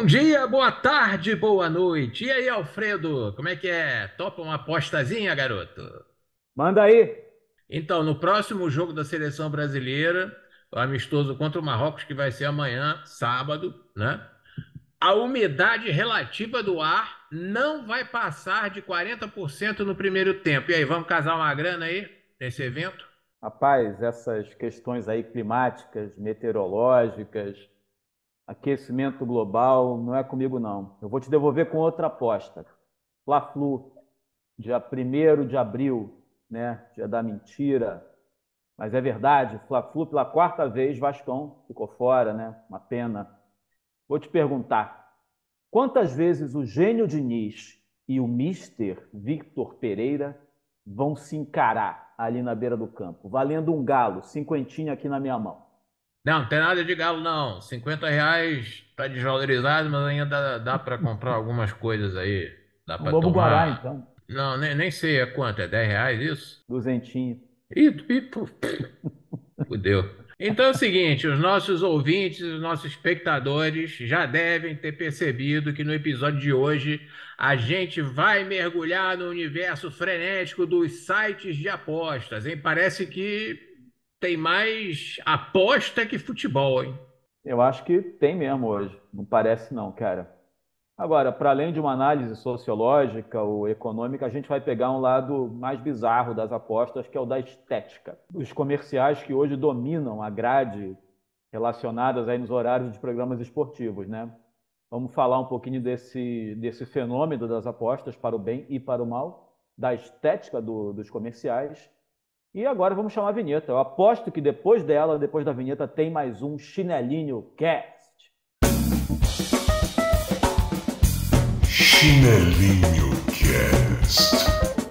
Bom dia, boa tarde, boa noite. E aí, Alfredo, como é que é? Topa uma apostazinha, garoto? Manda aí. Então, no próximo jogo da seleção brasileira, o amistoso contra o Marrocos, que vai ser amanhã, sábado, né? A umidade relativa do ar não vai passar de 40% no primeiro tempo. E aí, vamos casar uma grana aí nesse evento? Rapaz, essas questões aí climáticas, meteorológicas, aquecimento global, não é comigo não. Eu vou te devolver com outra aposta. Fla-Flu, dia 1º de abril, né? Dia da mentira. Mas é verdade, Fla-Flu pela quarta vez, Vascão ficou fora, né? Uma pena. Vou te perguntar, quantas vezes o Gênio Diniz e o Mister Victor Pereira vão se encarar ali na beira do campo, valendo um galo, cinquentinho aqui na minha mão? Não, não tem nada de galo, não. R$ 50 tá desvalorizado, mas ainda dá para comprar algumas coisas aí. Dá Um para lobo guará, tomar. então, Não, nem sei é quanto, é R$ 10 isso? duzentinho. Pô, fudeu. Então é o seguinte, os nossos ouvintes, os nossos espectadores já devem ter percebido que no episódio de hoje a gente vai mergulhar no universo frenético dos sites de apostas, hein? Parece que tem mais aposta que futebol, hein? Eu acho que tem mesmo hoje, não parece não, cara. Agora, para além de uma análise sociológica ou econômica, a gente vai pegar um lado mais bizarro das apostas, que é o da estética. Os comerciais que hoje dominam a grade relacionadas aí nos horários dos programas esportivos, né? Vamos falar um pouquinho desse fenômeno das apostas para o bem e para o mal, da estética dos comerciais. E agora vamos chamar a vinheta. Eu aposto que depois dela, depois da vinheta, tem mais um Chinelinho Cast. Chinelinho Cast.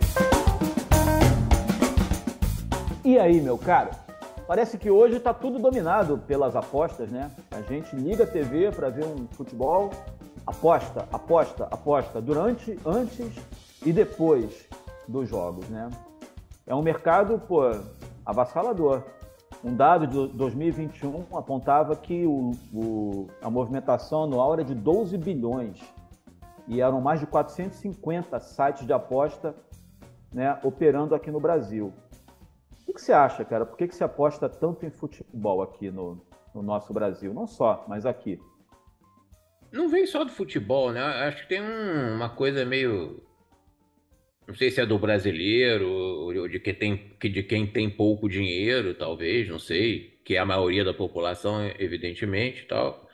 E aí, meu caro? Parece que hoje está tudo dominado pelas apostas, né? A gente liga a TV para ver um futebol, aposta, aposta, aposta, durante, antes e depois dos jogos, né? É um mercado, pô, avassalador. Um dado de 2021 apontava que a movimentação anual era de 12 bilhões e eram mais de 450 sites de aposta, né, operando aqui no Brasil. O que você acha, cara? Por que você aposta tanto em futebol aqui no nosso Brasil? Não só, mas aqui. Não vem só do futebol, né? Acho que tem uma coisa meio. Não sei se é do brasileiro, ou de quem tem pouco dinheiro, talvez, não sei, que é a maioria da população, evidentemente, e tal,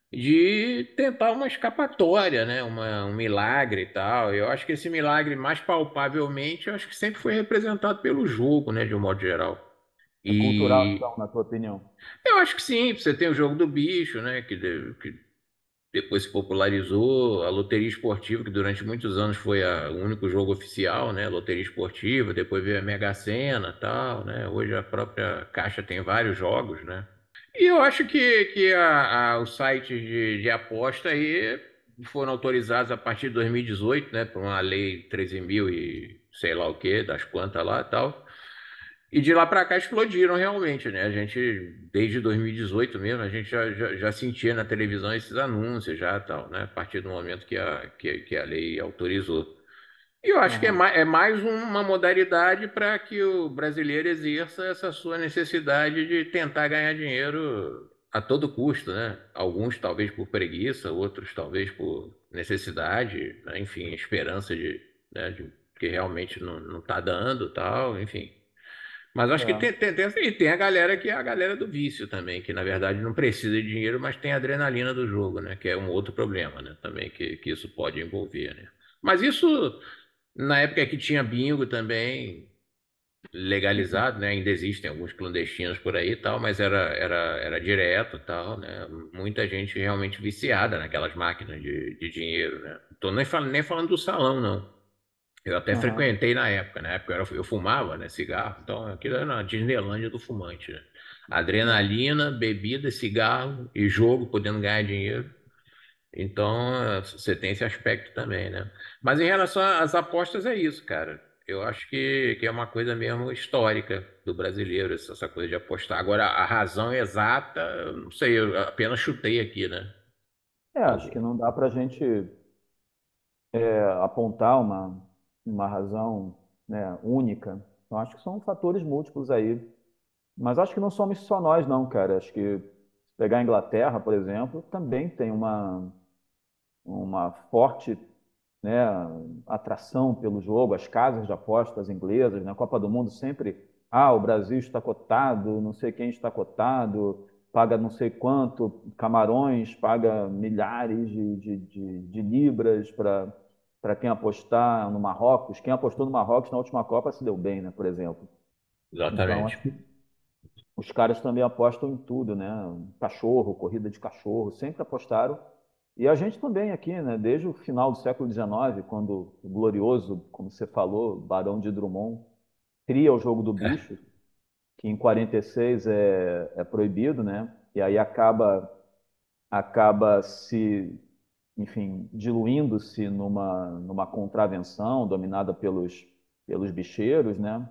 de tentar uma escapatória, né? Um milagre e tal. Eu acho que esse milagre, mais palpavelmente, eu acho que sempre foi representado pelo jogo, né? De um modo geral. É cultural, E então, na tua opinião? eu acho que sim, você tem o jogo do bicho, né? Que depois se popularizou, a loteria esportiva, que durante muitos anos foi o único jogo oficial, né? Loteria esportiva, depois veio a Mega Sena, tal, né? Hoje a própria Caixa tem vários jogos, né? E eu acho que os sites de aposta aí foram autorizados a partir de 2018, né? Por uma lei 13.000 e sei lá o quê, das quantas lá, e tal. E de lá para cá explodiram realmente, né? A gente, desde 2018 mesmo, a gente já sentia na televisão esses anúncios já tal, né? A partir do momento que a lei autorizou. E eu acho que Aham. é mais uma modalidade para que o brasileiro exerça essa sua necessidade de tentar ganhar dinheiro a todo custo, né? Alguns talvez por preguiça, outros talvez por necessidade, né? Enfim, esperança de que realmente não está dando, tal, enfim. Mas acho que É. tem a galera que é a galera do vício também, que na verdade não precisa de dinheiro, mas tem a adrenalina do jogo, né? Que é um outro problema, né? Também que isso pode envolver, né? Mas isso, na época que tinha bingo também, legalizado, né? Ainda existem alguns clandestinos por aí e tal, mas era direto e tal, né? Muita gente realmente viciada naquelas máquinas de dinheiro, né? Tô nem falando do salão, não. Eu até Aham. frequentei na época eu fumava, né, cigarro, então aquilo era a Disneylândia do fumante, né? É. Adrenalina, bebida, cigarro e jogo, podendo ganhar dinheiro. Então, você tem esse aspecto também, né? Mas em relação às apostas, é isso, cara. Eu acho que é uma coisa mesmo histórica do brasileiro, essa coisa de apostar. Agora, a razão exata, eu não sei, eu apenas chutei aqui, né? Acho que não dá para a gente apontar uma razão, né, única. Eu acho que são fatores múltiplos aí. Mas acho que não somos só nós, não, cara. Acho que se pegar a Inglaterra, por exemplo, também tem uma forte, né, atração pelo jogo, as casas de apostas inglesas, na Copa do Mundo sempre, o Brasil está cotado, não sei quem está cotado, paga não sei quanto, Camarões paga milhares de libras para quem apostar no Marrocos. Quem apostou no Marrocos na última Copa se deu bem, né, por exemplo. Então, Exatamente. acho que os caras também apostam em tudo, né? Cachorro, corrida de cachorro, sempre apostaram. E a gente também aqui, né? Desde o final do século XIX, quando o glorioso, como você falou, Barão de Drummond, cria o jogo do É, bicho, que em 46 é proibido, né? E aí acaba se, enfim, diluindo-se numa contravenção dominada pelos bicheiros, né?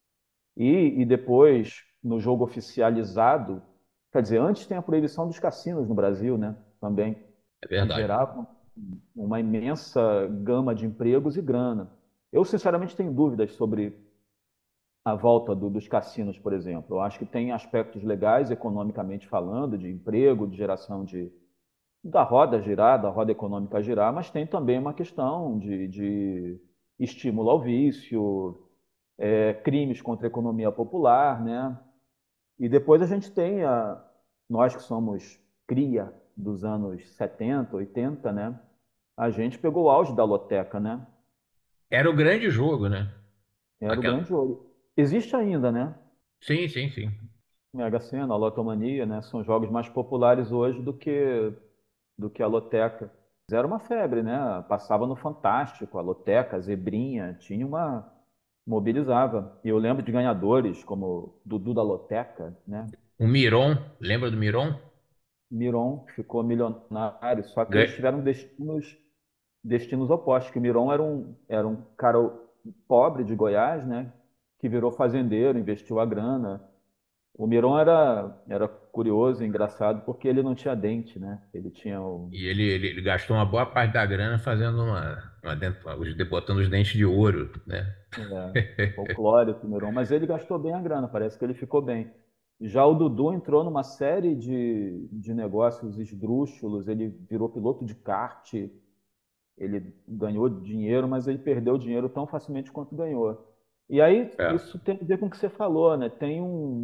E depois, no jogo oficializado, quer dizer, antes tem a proibição dos cassinos no Brasil, né? Também, é que verdade. geravam uma imensa gama de empregos e grana. Eu, sinceramente, tenho dúvidas sobre a volta dos cassinos, por exemplo. Eu acho que tem aspectos legais, economicamente falando, de emprego, de geração da roda girar, da roda econômica girar, mas tem também uma questão de estímulo ao vício, crimes contra a economia popular, né? E depois a gente tem nós que somos cria dos anos 70, 80, né? A gente pegou o auge da loteca, né? Era o grande jogo, né? Era o Aquela... grande ouro. Existe ainda, né? Sim, sim, sim. Mega Sena, a Lotomania, né? São jogos mais populares hoje do que a loteca. Mas era uma febre, né? Passava no Fantástico, a loteca, a Zebrinha, tinha uma mobilizava. E eu lembro de ganhadores como Dudu da Loteca, né? O Miron, lembra do Miron? Miron ficou milionário, só que eles Ga- tiveram destinos opostos, que o Miron era um cara pobre de Goiás, né, que virou fazendeiro, investiu a grana. O Miron era curioso e engraçado porque ele não tinha dente, né? Ele tinha E ele gastou uma boa parte da grana fazendo botando os dentes de ouro, né? folclórico, o Miron, mas ele gastou bem a grana, parece que ele ficou bem. Já o Dudu entrou numa série de negócios esdrúxulos, ele virou piloto de kart. Ele ganhou dinheiro, mas ele perdeu dinheiro tão facilmente quanto ganhou. E aí, É. isso tem a ver com o que você falou, né? Tem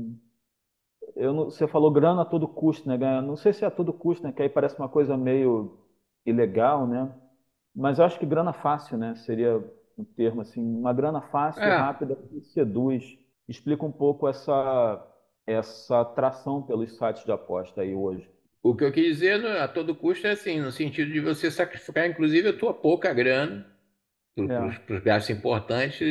você falou grana a todo custo, né? Não sei se é a todo custo, né? Que aí parece uma coisa meio ilegal, né? Mas eu acho que grana fácil, né? Seria um termo assim, uma grana fácil, É, rápida, que seduz. Explica um pouco essa atração pelos sites de aposta aí hoje. o que eu quis dizer a todo custo é assim, no sentido de você sacrificar, inclusive, a tua pouca grana É. para os gastos importantes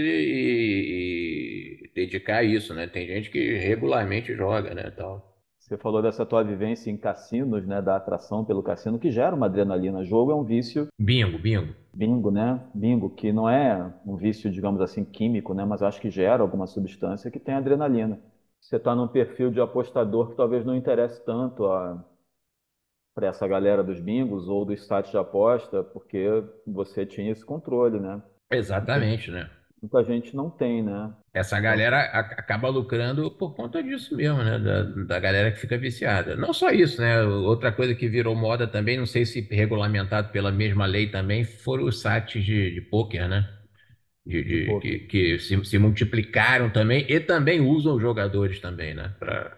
e dedicar a isso, né? Tem gente que regularmente joga, né, tal. Você falou dessa tua vivência em cassinos, né, da atração pelo cassino, que gera uma adrenalina. Jogo é um vício, Bingo, bingo. bingo, né? Bingo, que não é um vício, digamos assim, químico, né, mas acho que gera alguma substância que tem adrenalina. Você está num perfil de apostador que talvez não interesse tanto para essa galera dos bingos ou dos sites de aposta, porque você tinha esse controle, né? Muita, Exatamente, né? muita gente não tem, né? Essa Então, galera acaba lucrando por conta disso mesmo, né? Da galera que fica viciada. Não só isso, né? Outra coisa que virou moda também, não sei se regulamentado pela mesma lei também, foram os sites de pôquer, né? de poker. Que se multiplicaram também e também usam os jogadores também, né?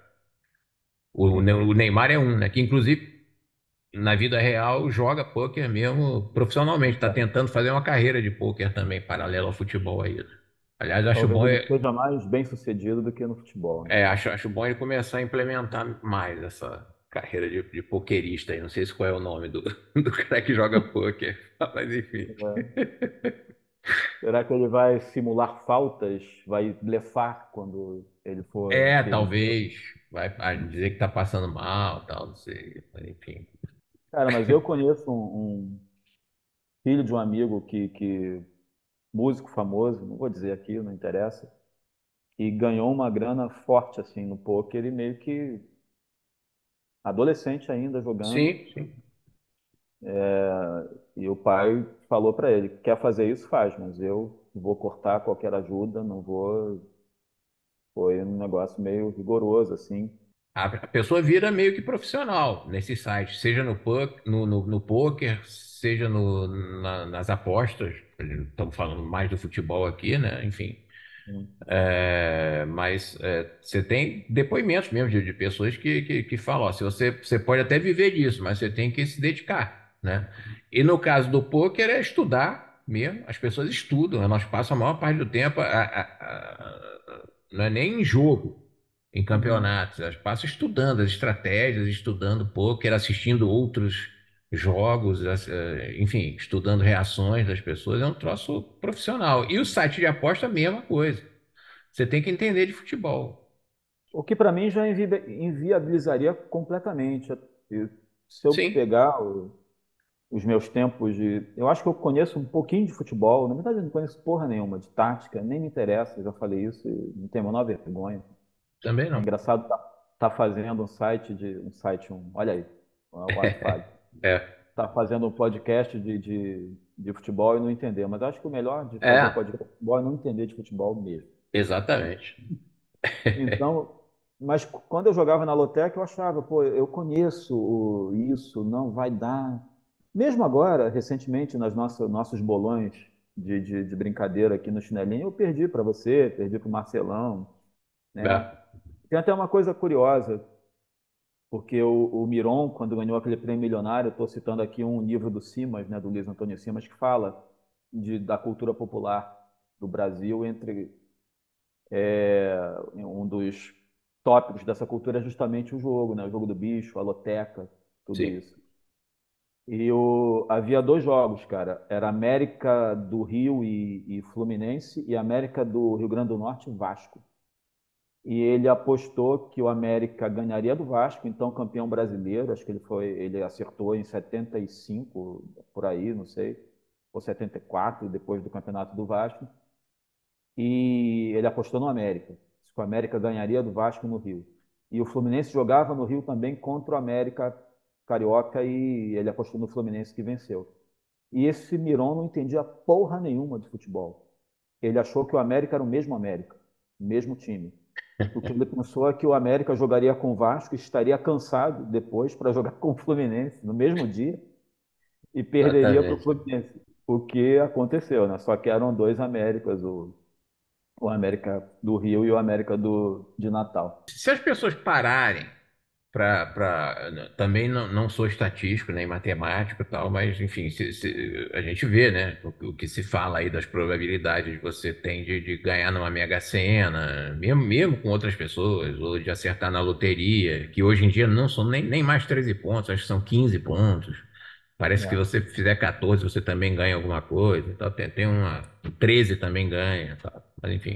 O Neymar é um, né? Que inclusive na vida real joga pôquer mesmo profissionalmente, está tentando fazer uma carreira de pôquer também, paralela ao futebol aí, né? Aliás, acho Talvez bom, ele seja mais bem sucedido do que no futebol, né? acho bom ele começar a implementar mais essa carreira de pokerista aí. Não sei se qual é o nome do cara que joga pôquer, mas enfim. Será que ele vai simular faltas, vai blefar quando ele for É, perder? talvez. Vai dizer que tá passando mal, tal, não sei. Mas enfim. Cara, mas eu conheço um filho de um amigo que músico famoso, não vou dizer aqui, não interessa, que ganhou uma grana forte assim no poker e meio que adolescente ainda jogando. Sim, sim. E o pai falou para ele: quer fazer isso, faz, mas eu vou cortar qualquer ajuda, não vou. Foi um negócio meio rigoroso, assim. A pessoa vira meio que profissional nesse site, seja no poker, seja nas apostas. Estamos falando mais do futebol aqui, né? Enfim. Mas você tem depoimentos mesmo de pessoas que falam, ó, se você pode até viver disso, mas você tem que se dedicar, né? E no caso do pôquer é estudar mesmo, as pessoas estudam, né? Nós passamos a maior parte do tempo, não é nem em jogo, em Uhum. campeonatos, elas passam estudando as estratégias, estudando pôquer, assistindo outros jogos, enfim, estudando reações das pessoas, é um troço profissional. E o site de aposta, a mesma coisa. Você tem que entender de futebol. O que para mim já inviabilizaria completamente. E se eu Sim, pegar os meus tempos de. Eu acho que eu conheço um pouquinho de futebol. Na verdade, eu não conheço porra nenhuma de tática, nem me interessa. Eu já falei isso e não tenho a menor vergonha. também É não. engraçado tá fazendo olha aí, o ato falho. É, Tá fazendo um podcast de futebol e não entender. Mas eu acho que o melhor de fazer um é, podcast de futebol é não entender de futebol mesmo. exatamente. Então, mas quando eu jogava na Lotec, eu achava, pô, eu conheço isso, não vai dar. Mesmo agora, recentemente, nas nossos bolões de brincadeira aqui no chinelinho, eu perdi para você, perdi para o Marcelão, né? É, Tem até uma coisa curiosa, porque o Miron, quando ganhou aquele prêmio milionário, estou citando aqui um livro do Simas, né, do Luiz Antônio Simas, que fala da cultura popular do Brasil entre um dos tópicos dessa cultura é justamente o jogo, né? O jogo do bicho, a loteca, tudo sim, isso. Havia dois jogos, cara. Era América do Rio e Fluminense e América do Rio Grande do Norte e Vasco. E ele apostou que o América ganharia do Vasco, então campeão brasileiro. Acho que ele acertou em 75 por aí, não sei, ou 74 depois do campeonato do Vasco. E ele apostou no América. Que o América ganharia do Vasco no Rio. E o Fluminense jogava no Rio também contra o América Carioca e ele apostou no Fluminense que venceu. E esse Miron não entendia porra nenhuma de futebol. Ele achou que o América era o mesmo América, o mesmo time. O que ele pensou é que o América jogaria com o Vasco e estaria cansado depois para jogar com o Fluminense no mesmo dia e perderia para o exatamente. Fluminense. O que aconteceu, né? Só que eram dois Américas, o América do Rio e o América de Natal. Se as pessoas pararem também não sou estatístico nem matemático e tal, mas enfim, a gente vê, né, o que se fala aí das probabilidades que você tem de ganhar numa Mega Sena, mesmo com outras pessoas, ou de acertar na loteria, que hoje em dia não são nem mais 13 pontos, acho que são 15 pontos. Parece que É. você fizer 14, você também ganha alguma coisa. Tal. Tem uma 13 também ganha. Tal. Mas enfim.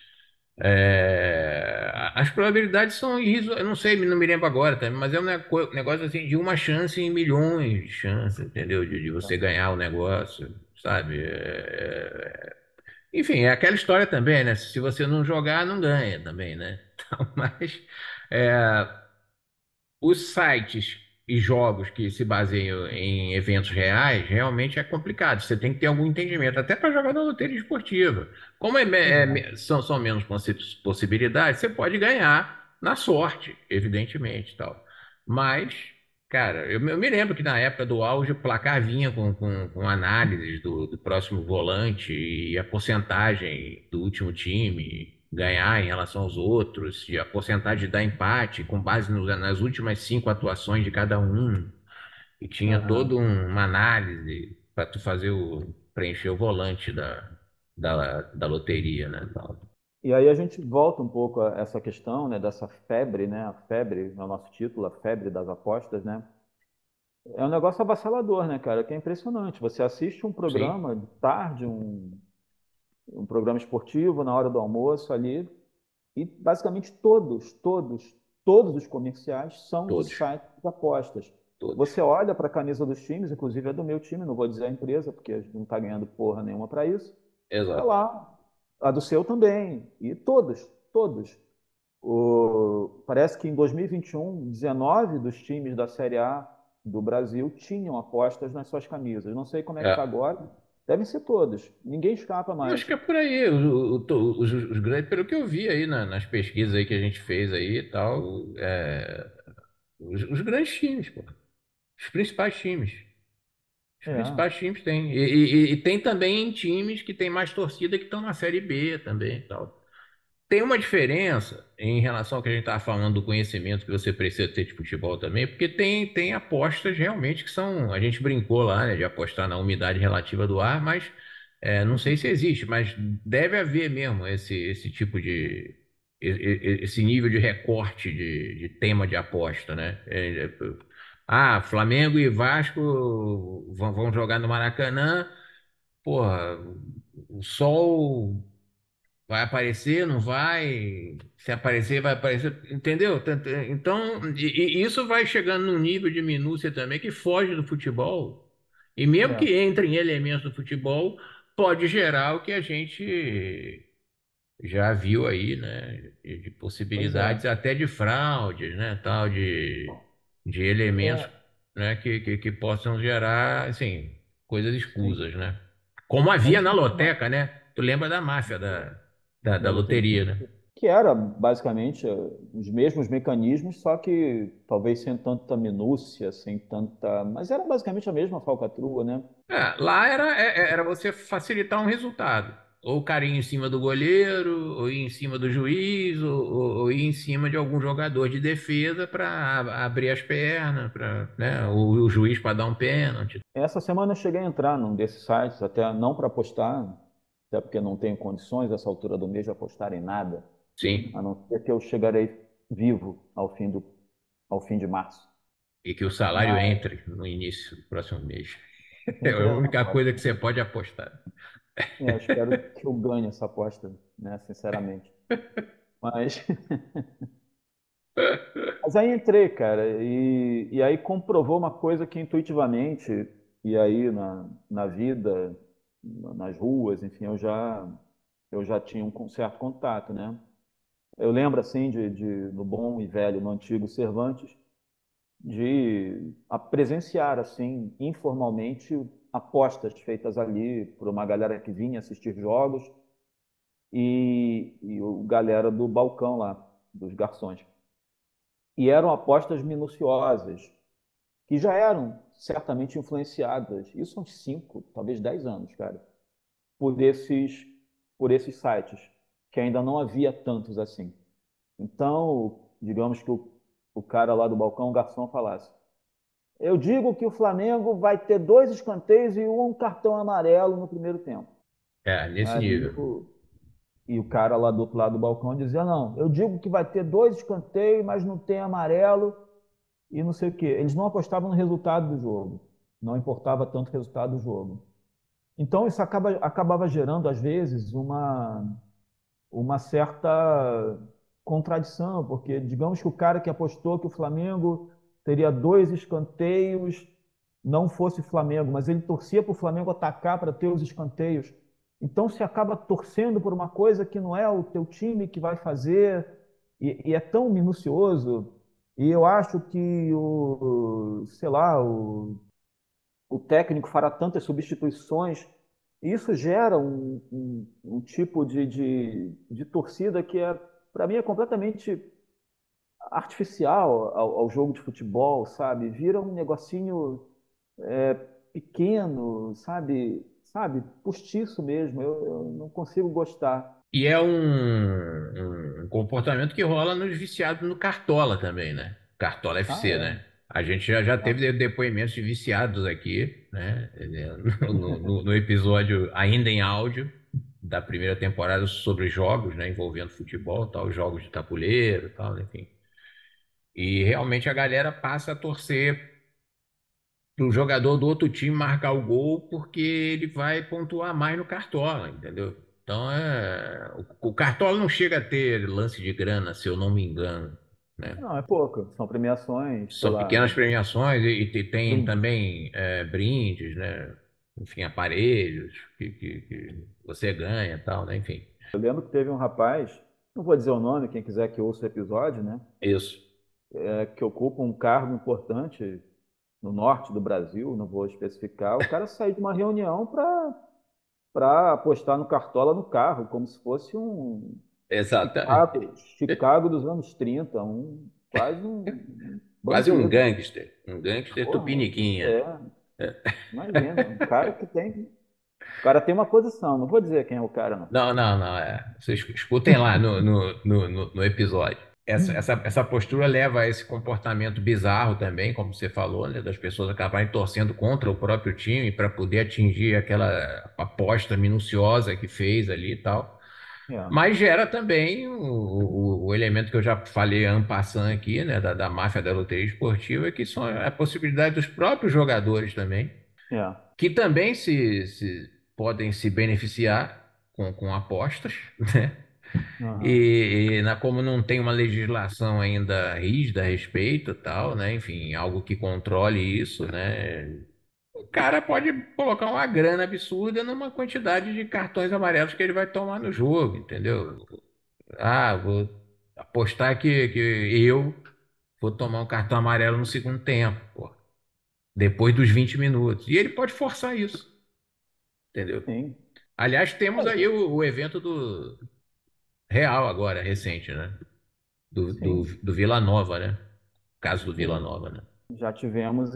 As probabilidades são eu não sei, não me lembro agora também, mas é um negócio assim de uma chance em milhões de chances, entendeu? De você ganhar o negócio, sabe? Enfim, é aquela história também, né? Se você não jogar, não ganha também, né? Então, mas é, os sites e jogos que se baseiam em eventos reais, realmente é complicado. Você tem que ter algum entendimento, até para jogar na loteria esportiva. Como Exato. são menos possibilidades, você pode ganhar na sorte, evidentemente, tal. Mas, cara, eu me lembro que na época do auge o placar vinha com análises do próximo volante e a porcentagem do último time ganhar em relação aos outros, e a porcentagem de dar empate com base nas últimas 5 atuações de cada um, e tinha Aham. toda uma análise para tu fazer preencher o volante da loteria, né? Tal. E aí a gente volta um pouco a essa questão, né, dessa febre, né? A febre, é o nosso título, a febre das apostas, né? É um negócio avassalador, né, cara? Que é impressionante. Você assiste um Sim, programa de tarde, um programa esportivo na hora do almoço ali, e basicamente todos os comerciais são de todos, sites de apostas. todos. Você olha para a camisa dos times, inclusive é do meu time, não vou dizer a empresa, porque a gente não está ganhando porra nenhuma para isso. Tá Exato. lá, a do seu também, e todos. Parece que em 2021, 19 dos times da Série A do Brasil tinham apostas nas suas camisas. Não sei como é que está É. agora. Devem ser todos. Ninguém escapa Eu acho mais. que é por aí. Os grandes, pelo que eu vi aí nas pesquisas aí que a gente fez aí e tal, os grandes times, pô. Os principais times. Os É, principais times têm. E tem também times que tem mais torcida que estão na Série B também e tal. Tem uma diferença em relação ao que a gente estava falando do conhecimento que você precisa ter de futebol também, porque tem apostas realmente que são. A gente brincou lá, né, de apostar na umidade relativa do ar, mas não sei se existe, mas deve haver mesmo esse tipo de. Esse nível de recorte de tema de aposta, né? Flamengo e Vasco vão jogar no Maracanã. Porra, o sol vai aparecer, não vai? Se aparecer, vai aparecer, entendeu? Então, e isso vai chegando num nível de minúcia também que foge do futebol. E mesmo é, que entre em elementos do futebol, pode gerar o que a gente já viu aí, né? De pois é. possibilidades até de fraudes, né? Tal de elementos, É, né? Que possam gerar, assim, coisas sim. escusas, né? Como A havia gente na tem uma loteca, né? Tu lembra da máfia da da loteria, loteria, né? que era basicamente os mesmos mecanismos, só que talvez sem tanta minúcia, sem tanta. Mas era basicamente a mesma falcatrua, né? Lá era você facilitar um resultado. Ou carinho em cima do goleiro, ou ir em cima do juiz, ou ir em cima de algum jogador de defesa para abrir as pernas, para, né, o juiz para dar um pênalti. Essa semana eu cheguei a entrar num desses sites, até não para apostar, até porque não tenho condições, nessa altura do mês, de apostar em nada, a Sim, não ser que eu chegarei vivo ao fim de março. e que o salário Mas entre no início do próximo mês. É a entrei na única coisa próxima. que você pode apostar. Eu espero que eu ganhe essa aposta, né, sinceramente. Mas, mas aí entrei, cara, e aí comprovou uma coisa que intuitivamente, e aí na vida, nas ruas, enfim, eu já tinha um certo contato, né? Eu lembro, assim, no bom e velho, no antigo Cervantes, de presenciar, assim, informalmente, apostas feitas ali por uma galera que vinha assistir jogos e o galera do balcão lá, dos garçons. E eram apostas minuciosas, que já eram certamente influenciadas, isso há uns 5, talvez 10 anos, cara, por esses, por esses sites, que ainda não havia tantos assim. Então, digamos que o cara lá do balcão, o garçom, falasse: eu digo que o Flamengo vai ter dois escanteios e um cartão amarelo no primeiro tempo. Nesse Aí nível. e o cara lá do outro lado do balcão dizia: não, eu digo que vai ter dois escanteios, mas não tem amarelo e não sei o quê. Eles não apostavam no resultado do jogo. Não importava tanto o resultado do jogo. Então, isso acabava gerando, às vezes, uma certa contradição, porque digamos que o cara que apostou que o Flamengo teria dois escanteios não fosse Flamengo, mas ele torcia para o Flamengo atacar para ter os escanteios. Então se acaba torcendo por uma coisa que não é o teu time que vai fazer, e é tão minucioso. E eu acho que sei lá, o técnico fará tantas substituições, isso gera um tipo de torcida que para mim é completamente artificial ao jogo de futebol, sabe? Vira um negocinho pequeno, sabe, postiço mesmo. Eu não consigo gostar. E é um comportamento que rola nos viciados no Cartola também, né? Cartola Ah, FC, é. né? A gente já Ah, teve depoimentos de viciados aqui, né? No episódio ainda em áudio da primeira temporada sobre jogos, né? Envolvendo futebol, tal, jogos de tabuleiro, tal, enfim. E realmente a galera passa a torcer para o jogador do outro time marcar o gol porque ele vai pontuar mais no Cartola, entendeu? Então o Cartola não chega a ter lance de grana, se eu não me engano, né? não, é pouco. São premiações, sei São lá, pequenas premiações e tem brindes. também brindes, né? Enfim, aparelhos que você ganha, e tal, né? Enfim, Eu lembro que teve um rapaz, não vou dizer o nome, quem quiser que ouça o episódio, né? isso. Que ocupa um cargo importante no norte do Brasil, não vou especificar, o cara sair de uma reunião para apostar no Cartola no carro, como se fosse um Exatamente. Chicago dos anos 30, quase um Quase bandido. um gangster Porra, tupiniquinha. é, imagina, um cara que tem. O cara tem uma posição, não vou dizer quem é o cara, não. Não, não, não, é. Vocês escutem lá no episódio. Essa postura leva a esse comportamento bizarro também, como você falou, né, das pessoas acabarem torcendo contra o próprio time para poder atingir aquela aposta minuciosa que fez ali e tal. É, Mas gera também o elemento que eu já falei en passant aqui, né, da máfia da loteria esportiva, que são a possibilidade dos próprios jogadores também, é, que também podem se beneficiar com apostas, né? aham, Como não tem uma legislação ainda rígida a respeito, tal, né? Enfim, algo que controle isso, né? O cara pode colocar uma grana absurda numa quantidade de cartões amarelos que ele vai tomar no jogo, entendeu? Ah, vou apostar que eu vou tomar um cartão amarelo no segundo tempo, pô, depois dos 20 minutos. E ele pode forçar isso, entendeu? sim, Aliás, temos aí é, o evento do Real agora, recente, né? sim, Do Vila Nova, né? Caso do Vila sim. Nova, né? Já tivemos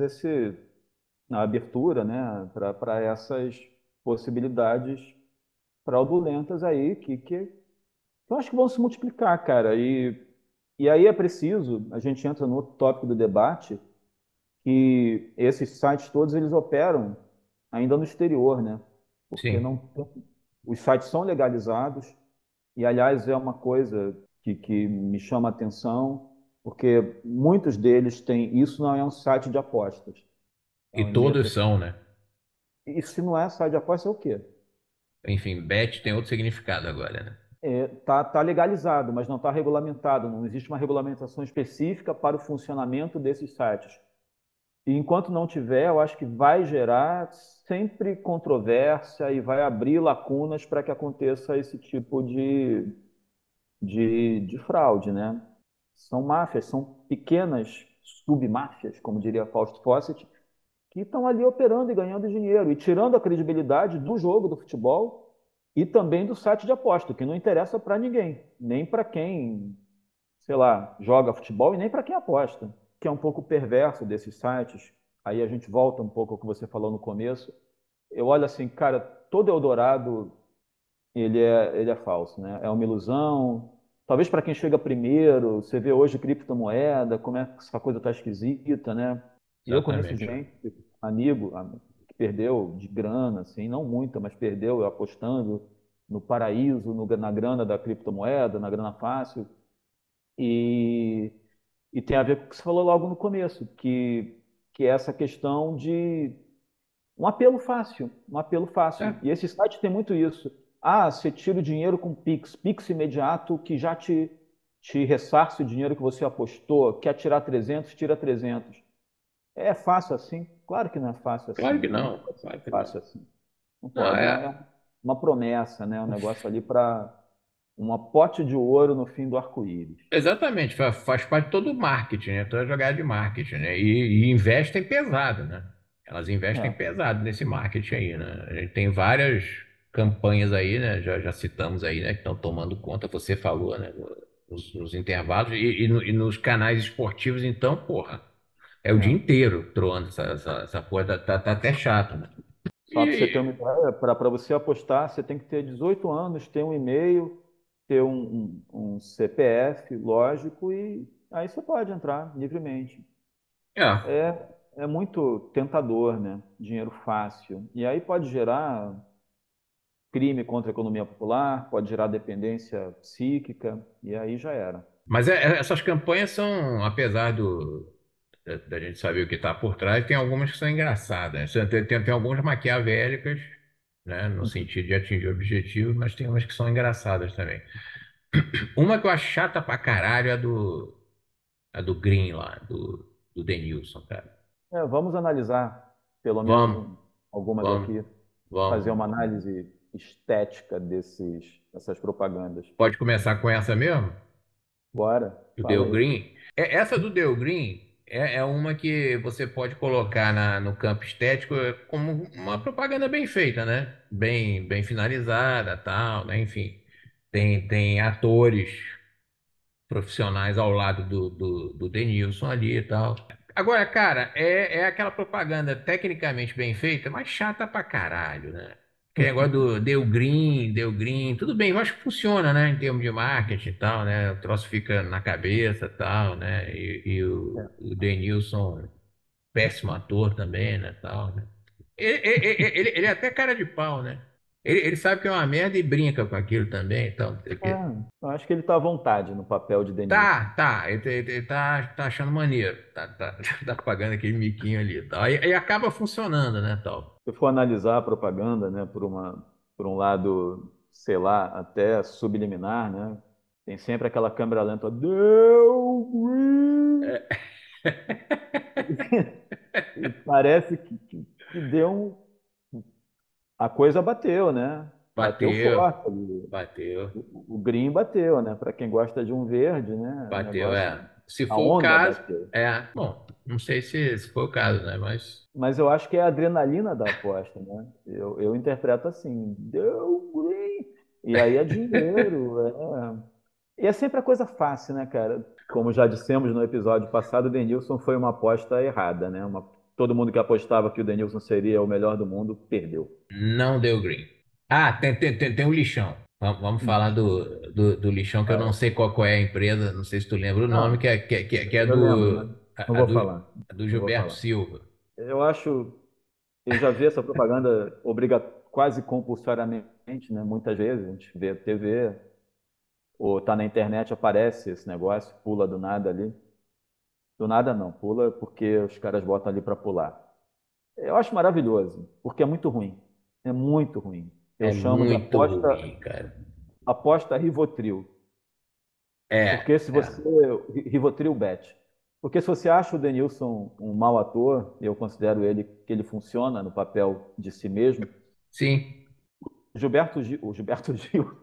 a abertura, né, para essas possibilidades fraudulentas aí, que eu acho que vão se multiplicar, cara. E aí é preciso, a gente entra no outro tópico do debate, que esses sites todos eles operam ainda no exterior, né? Porque Sim. não, os sites são legalizados, e aliás é uma coisa que me chama a atenção, porque muitos deles têm, isso não é um site de apostas, é E um e-mail. todos são, né? E se não é site de apostas, é o quê? Enfim, bet tem outro significado agora, né? Tá legalizado, mas não está regulamentado. Não existe uma regulamentação específica para o funcionamento desses sites. E enquanto não tiver, eu acho que vai gerar sempre controvérsia e vai abrir lacunas para que aconteça esse tipo de fraude, né? São máfias, são pequenas submáfias, como diria Fausto Fawcett, que estão ali operando e ganhando dinheiro e tirando a credibilidade do jogo do futebol e também do site de aposta, que não interessa para ninguém, nem para quem, sei lá, joga futebol e nem para quem aposta, que é um pouco perverso desses sites. Aí a gente volta um pouco ao que você falou no começo. Eu olho assim, cara, todo Eldorado ele é falso, né? É uma ilusão. Talvez para quem chega primeiro, você vê hoje criptomoeda, como é que essa coisa tá esquisita, né? E eu conheço Exatamente. gente, que perdeu de grana, assim, não muita, mas perdeu apostando no paraíso, na grana da criptomoeda, na grana fácil. E, e tem a ver com o que você falou logo no começo, que é essa questão de um apelo fácil, um apelo É, fácil. E esse site tem muito isso. Ah, você tira o dinheiro com Pix, Pix imediato que já te ressarce o dinheiro que você apostou. Quer tirar 300, tira 300. É fácil assim? Claro que não é fácil claro assim. que Não não, pode ser claro que não. fácil assim. Não Não, pode. Uma promessa, né? Um negócio ali para uma pote de ouro no fim do arco-íris. exatamente, faz parte de todo o marketing, né? Toda jogada de marketing, né? E investem pesado, né? Elas investem É, pesado nesse marketing aí, né? A gente tem várias campanhas aí, né? Já citamos aí, né? Que estão tomando conta, você falou, né? Nos intervalos e nos canais esportivos, então, porra, é o dia é. inteiro troando essa porra, tá até chato, né? Só para você ter E, uma ideia, para você apostar, você tem que ter 18 anos, ter um e-mail, ter um CPF, lógico, e aí você pode entrar livremente. é, É muito tentador, né? Dinheiro fácil. E aí pode gerar crime contra a economia popular, pode gerar dependência psíquica, e aí já era. mas essas campanhas são, apesar da gente saber o que está por trás, tem algumas que são engraçadas. Tem algumas maquiavélicas, né, no sentido de atingir o objetivo, mas tem umas que são engraçadas também. Uma que eu acho chata pra caralho é a do Green lá, do Denilson, cara. Vamos analisar, pelo menos Vamos, algumas vamos, aqui, fazer vamos. uma análise estética dessas propagandas. Pode começar com essa mesmo? Bora, Do fala Dale aí. Green. Essa do Dale Green. é uma que você pode colocar no campo estético como uma propaganda bem feita, né? Bem finalizada, tal, né? Enfim, tem atores profissionais ao lado do Denilson ali e tal. Agora, cara, é aquela propaganda tecnicamente bem feita, mas chata pra caralho, né? Aquele negócio do deu green, tudo bem, eu acho que funciona, né? Em termos de marketing e tal, né? O troço fica na cabeça e tal, né? E o Denilson, péssimo ator também, né? Tal, né? Ele é até cara de pau, né? Ele sabe que é uma merda e brinca com aquilo também, então, não sei o quê. Eu acho que ele está à vontade no papel de Denilson. Tá, ele tá achando maneiro, tá pagando aquele miquinho ali, e tal. Aí acaba funcionando, né, tal. Se for analisar a propaganda, né, por um lado, sei lá, até subliminar, né, tem sempre aquela câmera lenta, deu green. E parece que deu a coisa bateu, né? Bateu Bateu, forte ali. bateu, O green bateu, né? Para quem gosta de um verde, né? O bateu, negócio, é. Se a for o onda caso, bateu. é. Bom, não sei se foi o caso, né, mas Mas eu acho que é a adrenalina da aposta, né? Eu interpreto assim, deu green. E aí é dinheiro, E é sempre a coisa fácil, né, cara? Como já dissemos no episódio passado, o Denilson foi uma aposta errada, né? Todo mundo que apostava que o Denilson seria o melhor do mundo perdeu. não deu green. Ah, tem o lixão. Vamos falar do lixão, que eu não Fala. sei qual é a empresa, não sei se tu lembra o nome, Não, que é eu lembro, mas não a vou falar. a do Não vou Gilberto falar. Silva. Eu acho, eu já vi essa propaganda quase compulsoriamente, né? Muitas vezes a gente vê TV ou tá na internet, aparece esse negócio, pula do nada ali. Do nada não, pula porque os caras botam ali para pular. Eu acho maravilhoso, porque é muito ruim. É muito ruim. Eu É chamo de muito ruim, cara. aposta Rivotril. Porque se você. É. Rivotril bet. Porque se você acha o Denilson um mau ator, eu considero ele que ele funciona no papel de si mesmo, Sim. O Gilberto Gil,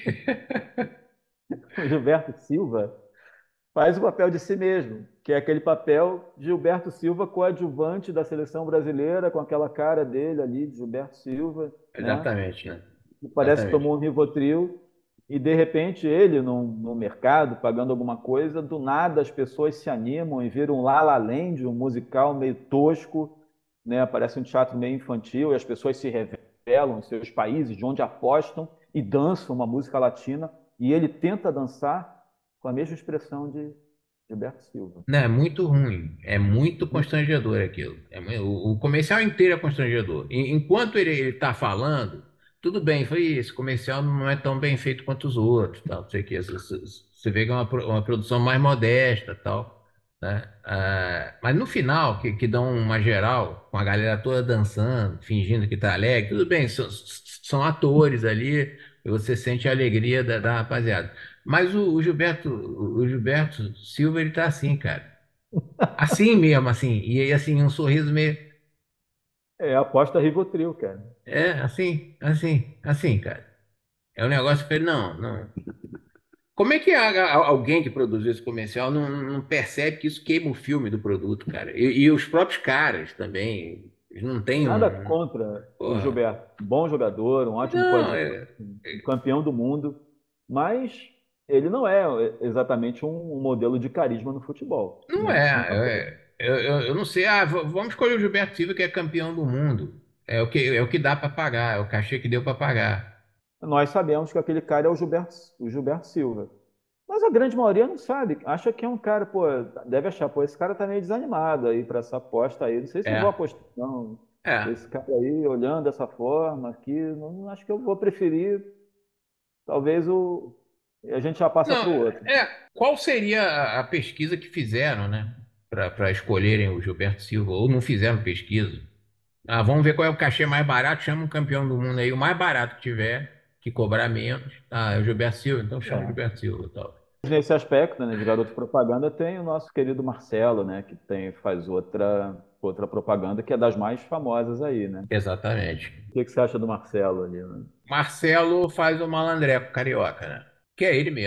o Gilberto Silva faz o papel de si mesmo, que é aquele papel de Gilberto Silva coadjuvante da seleção brasileira, com aquela cara dele ali, de Gilberto Silva, né? Exatamente, né? Parece que tomou Exatamente. um Rivotril e de repente ele no mercado pagando alguma coisa, do nada as pessoas se animam e viram um La La Land, um musical meio tosco, né? Parece um teatro meio infantil e as pessoas se revelam em seus países de onde apostam e dançam uma música latina e ele tenta dançar com a mesma expressão de Gilberto Silva. Não, é muito ruim. É muito constrangedor aquilo. O comercial inteiro é constrangedor. Enquanto ele tá falando, tudo bem, foi esse comercial não é tão bem feito quanto os outros, tal, não sei o quê. Você vê que é uma produção mais modesta, tal, né? Ah, mas no final, que dão uma geral, com a galera toda dançando, fingindo que tá alegre, tudo bem, são atores ali, e você sente a alegria da rapaziada. Mas o Gilberto Silva, ele tá assim, cara. Assim mesmo, assim. E aí, assim, um sorriso meio. É a aposta Rivotril, cara. É, assim, cara. É um negócio que ele, não. Como é que alguém que produziu esse comercial não percebe que isso queima o filme do produto, cara? E os próprios caras também. Eles não têm Nada um. contra o Porra. Gilberto. Bom jogador, um ótimo Não, coadjuvante, um campeão do mundo, mas ele não é exatamente um modelo de carisma no futebol, não né? Não é. eu não sei. Ah, vamos escolher o Gilberto Silva, que é campeão do mundo. É o que dá para pagar, é o cachê que deu para pagar. Nós sabemos que aquele cara é o Gilberto Silva. Mas a grande maioria não sabe. Acha que é um cara, pô, deve achar, pô, esse cara tá meio desanimado aí para essa aposta aí. Não sei se eu vou É, apostar, não. é. Esse cara aí, olhando dessa forma aqui, não acho que eu vou preferir. Talvez a gente já passa Não, para o outro. qual seria a pesquisa que fizeram, né? Para escolherem o Gilberto Silva, ou não fizeram pesquisa? Ah, vamos ver qual é o cachê mais barato, chama um campeão do mundo aí, o mais barato que tiver, que cobrar menos. Ah, é o Gilberto Silva, então chama o É. Gilberto Silva, e tal. Nesse aspecto, né, de garoto propaganda, tem o nosso querido Marcelo, né, que faz outra propaganda que é das mais famosas aí, né? Exatamente. O que você acha do Marcelo ali, né? Marcelo faz o malandreco carioca, né? Que é ele mesmo.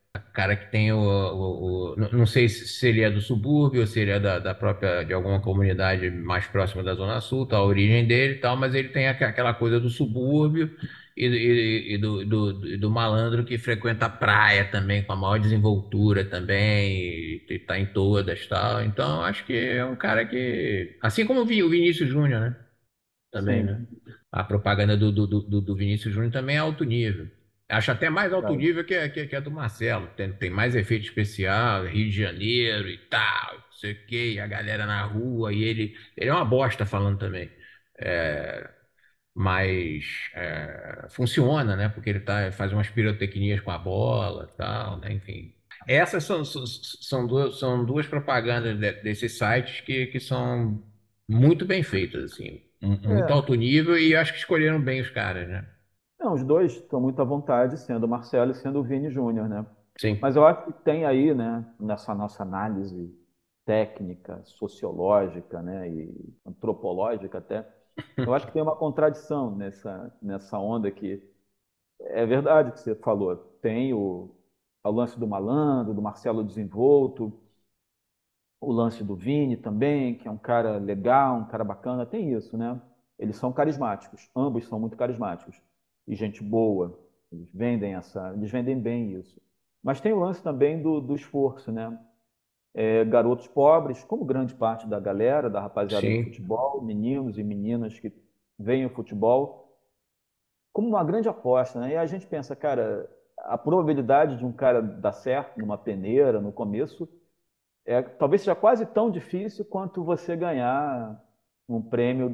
Cara que tem não sei se ele é do subúrbio ou se ele é da própria, de alguma comunidade mais próxima da Zona Sul, tá, a origem dele e tal, mas ele tem aquela coisa do subúrbio e do malandro que frequenta a praia também, com a maior desenvoltura também, e tá em todas e tal. Então, acho que é um cara que, assim como o Vinícius Júnior, né? Também, né? Sim. A propaganda do Vinícius Júnior também é alto nível. Acho até mais alto É. nível que a do Marcelo. Tem mais efeito especial, Rio de Janeiro e tal, não sei o quê, e a galera na rua, e ele é uma bosta falando também. É, mas funciona, né? Porque faz umas pirotecnias com a bola e tal, né? Enfim. Essas são duas propagandas desses sites que são muito bem feitas, assim, muito É. alto nível e acho que escolheram bem os caras, né? Não, os dois estão muito à vontade, sendo o Marcelo e sendo o Vini Júnior, né? Sim. Mas eu acho que tem aí, né, nessa nossa análise técnica, sociológica, né, e antropológica até, eu acho que tem uma contradição nessa onda que é verdade que você falou. Tem o lance do malandro, do Marcelo Desenvolto, o lance do Vini também, que é um cara legal, um cara bacana, tem isso, né? Eles são carismáticos, ambos são muito carismáticos e gente boa. Eles vendem bem isso. Mas tem o lance também do esforço, né? Garotos pobres, como grande parte da galera, da rapaziada do Sim. futebol, meninos e meninas que veem o futebol como uma grande aposta, né? E a gente pensa, cara, a probabilidade de um cara dar certo numa peneira no começo talvez seja quase tão difícil quanto você ganhar um prêmio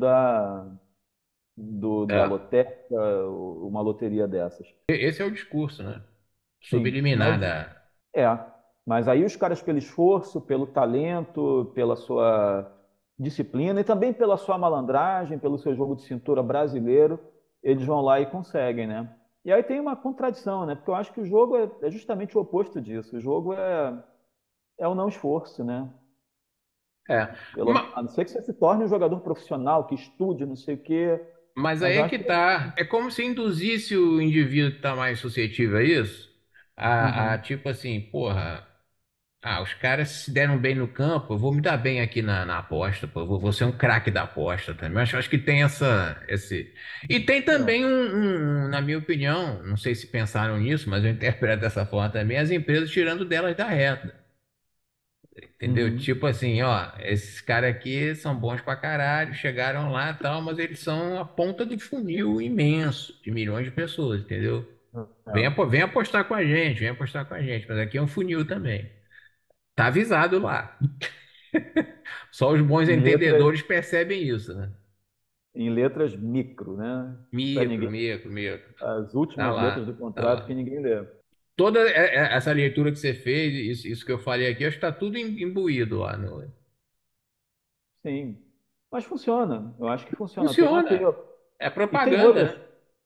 da É. lotérica, uma loteria dessas. Esse é o discurso, né? Sim, Subliminar mas da. é. Mas aí os caras, pelo esforço, pelo talento, pela sua disciplina e também pela sua malandragem, pelo seu jogo de cintura brasileiro, eles vão lá e conseguem, né? E aí tem uma contradição, né? Porque eu acho que o jogo é justamente o oposto disso. O jogo é o não esforço, né? É. A não ser que você se torne um jogador profissional, que estude, não sei o quê. Mas Mas aí eu é acho que que. tá. É como se induzisse o indivíduo que está mais suscetível a isso, a Uhum. tipo assim, porra, os caras se deram bem no campo, eu vou me dar bem aqui na aposta, pô, eu vou ser um craque da aposta também. Acho que tem esse. E tem É. também na minha opinião, não sei se pensaram nisso, mas eu interpreto dessa forma também, as empresas tirando delas da reta. Entendeu? Uhum. Tipo assim, ó, esses caras aqui são bons pra caralho, chegaram lá e tal, mas eles são a ponta de funil imenso de milhões de pessoas, entendeu? Vem, É. vem apostar com a gente, vem apostar com a gente, mas aqui é um funil também. Tá avisado lá. Só os bons Em letras, entendedores percebem isso, né? em letras micro, né? Para Micro, ninguém. micro, micro. As Tá últimas letras do lá, tá contrato que lá. ninguém lê. Toda essa leitura que você fez, isso que eu falei aqui, acho que tá tudo imbuído lá no. Sim. Mas funciona. Eu acho que funciona. Tem Funciona. apelo. É E tem propaganda, outras. né?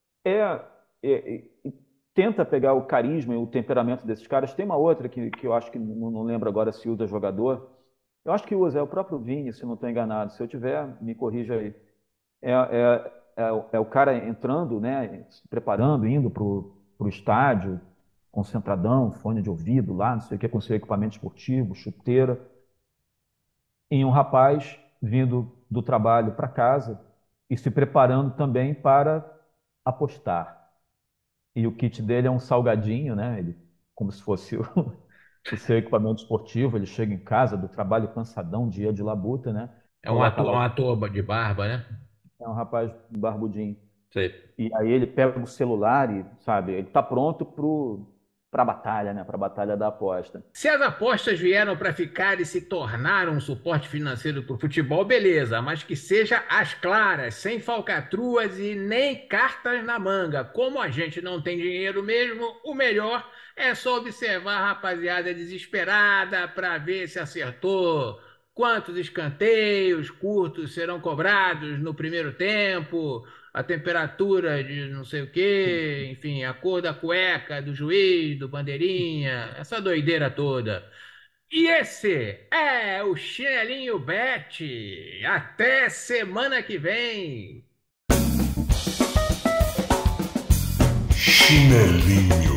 E tenta pegar o carisma e o temperamento desses caras. Tem uma outra que eu acho que não lembro agora se usa jogador. Eu acho que usa, é o próprio Vini, se não estou enganado. Se eu tiver, me corrija aí. É o cara entrando, né, se preparando, indo para o estádio, concentradão, fone de ouvido lá, não sei o que, com seu equipamento esportivo, chuteira, e um rapaz vindo do trabalho para casa e se preparando também para apostar. E o kit dele é um salgadinho, né? Ele, como se fosse o seu equipamento esportivo. Ele chega em casa do trabalho cansadão, dia de labuta, né? É Coloca lá um o. ator de barba, né? É um rapaz barbudinho. Sei. E aí ele pega o celular e, sabe, ele tá pronto para a batalha, né? Para a batalha da aposta. Se as apostas vieram para ficar e se tornaram um suporte financeiro para o futebol, beleza, mas que seja às claras, sem falcatruas e nem cartas na manga. Como a gente não tem dinheiro mesmo, o melhor é só observar a rapaziada desesperada para ver se acertou. Quantos escanteios curtos serão cobrados no primeiro tempo? A temperatura de não sei o quê, enfim, a cor da cueca do juiz, do bandeirinha, essa doideira toda. E esse é o Chinelinho Bet. Até semana que vem. Chinelinho